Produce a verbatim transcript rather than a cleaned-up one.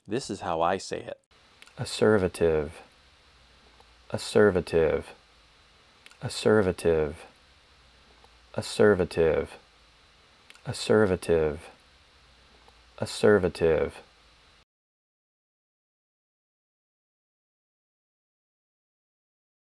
This is how I say it. acervative, acervative, acervative, acervative, acervative, acervative.